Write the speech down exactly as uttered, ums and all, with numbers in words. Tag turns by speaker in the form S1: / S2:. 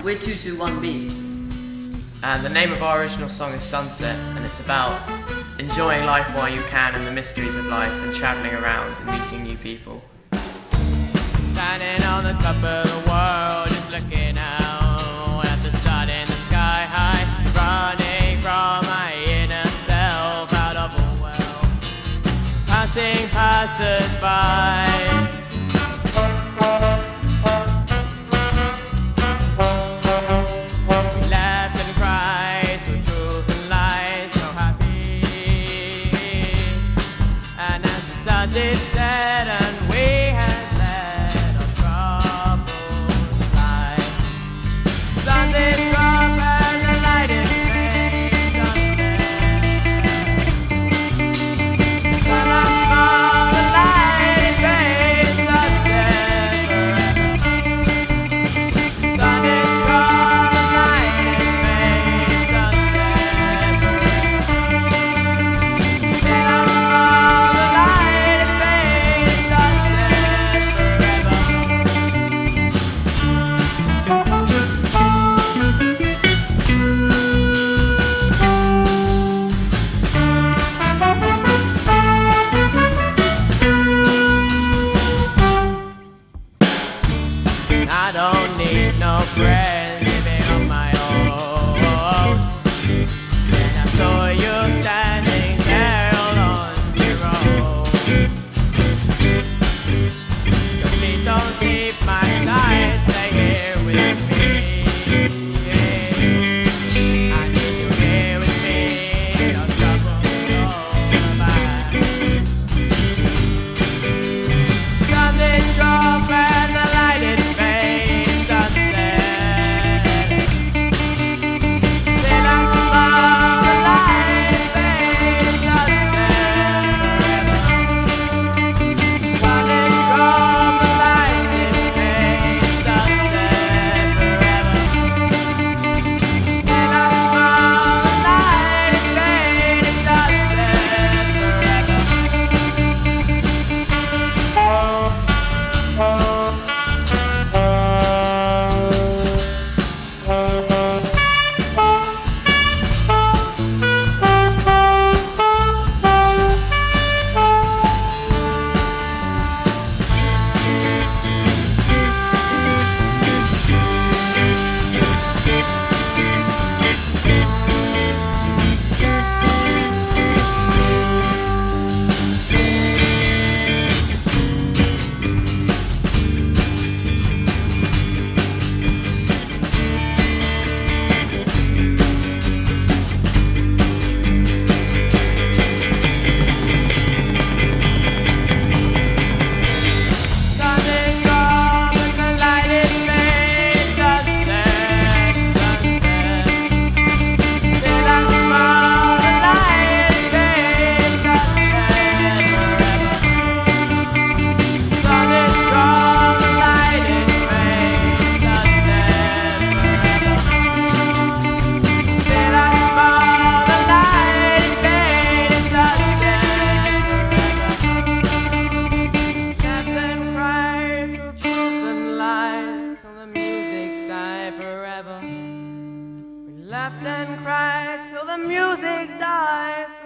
S1: we're two two one B.
S2: And the name of our original song is Sunset, and it's about enjoying life while you can and the mysteries of life and travelling around and meeting new people.
S3: Standing on the top of the world, just looking out at the sun in the sky high, running from my inner self out of a well, passing passers by. It said, and we had let our troubles fly. Sun did drop and the light it fades sunset. Sun I smile, the light it fades sunset forever. Sun did drop, the light it fades sunset forever. Then I smile, the light I don't need no friends living on my own. And I saw you standing there all on your own. So please don't leave my side, stay here with me. I need you here with me, no trouble over. Something drop and the light it laughed and cried till the music died.